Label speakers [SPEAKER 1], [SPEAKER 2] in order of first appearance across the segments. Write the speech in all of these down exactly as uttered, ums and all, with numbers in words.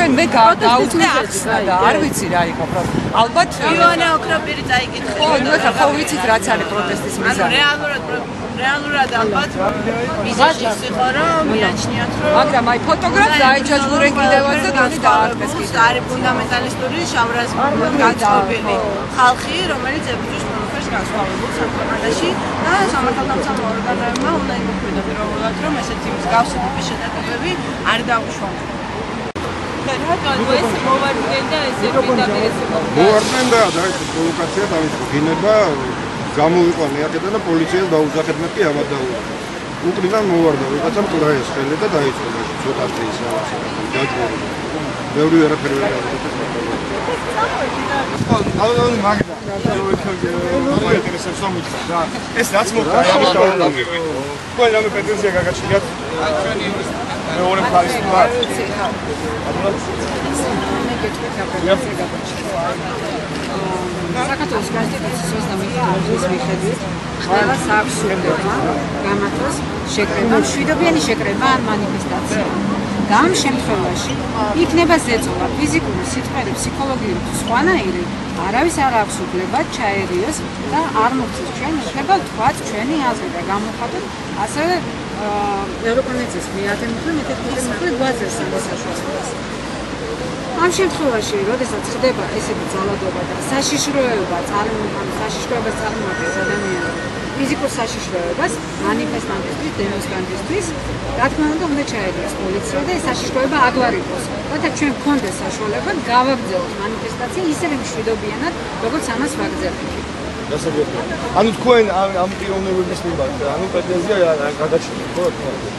[SPEAKER 1] ჩვენ მე გავუწე ახსნა და არ ვიცი რა იყო პროტესტი. ალბათ
[SPEAKER 2] იონა ოქროპირი წაიკითხა.
[SPEAKER 1] ხო, ნუ ეხლა ხო ვიცით რაც არის პროტესტის მიზანი.
[SPEAKER 2] რეალურად რეალურად ალბათ ვიზაში იყო რომ მიაჩნიათ რომ
[SPEAKER 1] მაგრამ აი ფოტოგრაფს დაიჯაჭვურენ კიდევაც და თვითონ დაარტყეს კიდევ.
[SPEAKER 2] არის ფუნდამენტალისტური შავრაზმულად განწყობილი ხალხი, რომელიც ებრძვის ყველაფერს განსხვავებულ სამხედროში და სამართალდამცავ ორგანოებმა უნდა იმოქმედონ პირველად რომ ესეთი მსგავსი ტიპის შეტაკებები არ დაუშვან.
[SPEAKER 3] რატომ ეს მოვარდნენ და ესე პირდაპირ ესე
[SPEAKER 4] მოვარდნენ და დაიწყო პროვოკაცია დაიწყო გინება გამოვიყვანე აქედან და პოლიციას დაუძახებდნენ კი ამათ და უკრიდან მოვარდა ვიღაცა მკვლაეს ხელე და დაიწყო მაშინ ცოტა დღის რაღაცა დაჯგური ბევრი ვერაფერი ვერ გავაკეთე ხო ალბათ მაგდა მოინტერესებს რომ იცი რა ეს რაც მოხდა ყველ რამე პეტენცია გაგაჩნიათ ჩვენი მეორე ფარის ვარ
[SPEAKER 5] საქართველოს კონსტიტუციის ოცდამეხუთე ნორმის მიხედვით ყველას აქვს სურვილება გამართოს შეკრება, მშვიდობიანი შეკრება ან მანიფესტაცია. და ამ შემთხვევაში იქნება ზეწოლა ფიზიკური, სიტყვიერი, ფსიქოლოგიური თუ სხვანაირი, არავის არ აქვს უფლება ჩაერიოს და არ მოხდეს ჩვენ იქნება თქვათ ჩვენი აზრი და გამოხატოთ ასევე ევროკონვენციის მიადგმული მეთოდологიურ ბაზას საშუალებას. ამ შემთხვევაში, როდესაც ხდება ესეთი ძალადობა და საშიშროება, წარმოქმნის საშიშროებას წარმოადგენს ადამიანები ფიზიკურ საშიშროებას, მანიფესტანტისთვის, დემონსტრანტისთვის, რა თქმა უნდა, უნდა ჩაერიოს პოლიცია და ეს საშიშროება აგვარიყოს. რათა ჩვენ გქონდეს საშუალება გავაგრძელოთ მანიფესტაცია ისევე მშვიდობიანად, როგორც ამას ვაგრძელებთ.
[SPEAKER 4] ანუ თქვენ ამ პიროვნებების მიმართ, ანუ პრეტენზია გადაჭრით, ხო?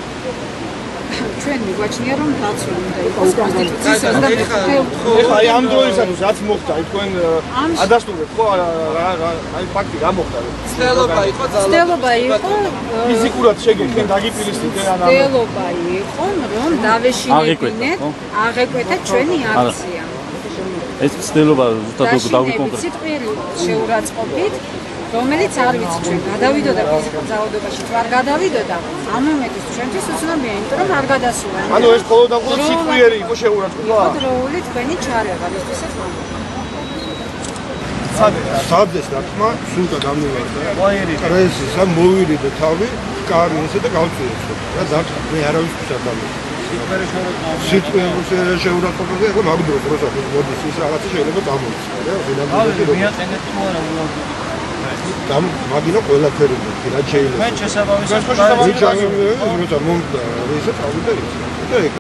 [SPEAKER 5] ჩვენ მიგვაჩნია რომ დაცული უნდა იყოს კონსტიტუციის ოცდამეხუთე
[SPEAKER 4] ხო აი ამ დროისათვის რაც მოხდა აი თქვენ ადასტურებთ ხო აი ფაქტი რა მოხდა
[SPEAKER 3] ცდელობა იყო
[SPEAKER 5] ცდელობა იყო
[SPEAKER 4] ფიზიკურად შეგექენ დაგიპილისდეთ ან
[SPEAKER 5] ცდელობა იყო რომ დავეშინებინეთ აღეკვეთა ჩვენი აქცია
[SPEAKER 6] ეს ცდელობა ზუსტად დავიკონკრეტებთ
[SPEAKER 5] სიტყვიერი შეურაცხყოფით რომელიც არ ვიცი ჩვენ გადავიდოდა ფიზიკურ ძალადობაში თუ არ გადავიდოდა ამ მომენტის ჩვენთვის უცნობია იმიტომ რომ არ გადასულა
[SPEAKER 4] ანუ ეს მხოლოდ და მხოლოდ სიტყვიერი იყო შეურაცხყოფა
[SPEAKER 5] დროული თქვენი ჩარევა ისთვისაც
[SPEAKER 4] სად სადდეს დათმა სულდა გამივარდა კრეზისა მოვირიდე თავი კარი ესე და გავწიეთ რა დათმა მე არავისთვის არ დამი სიტყვიერი შეურაცხყოფაზე ხო მაგდროს როცა მოდის ის რაღაცა შეიძლება წამოიწყო რა
[SPEAKER 3] ვინაიდან მიაყენეთ თუ არა უბრალოდ
[SPEAKER 4] там მაგინო ყველაფერი მოხდა რა შეიძლება
[SPEAKER 3] მე შესაბამისად
[SPEAKER 4] როცა მომდა ისე წავიდა ის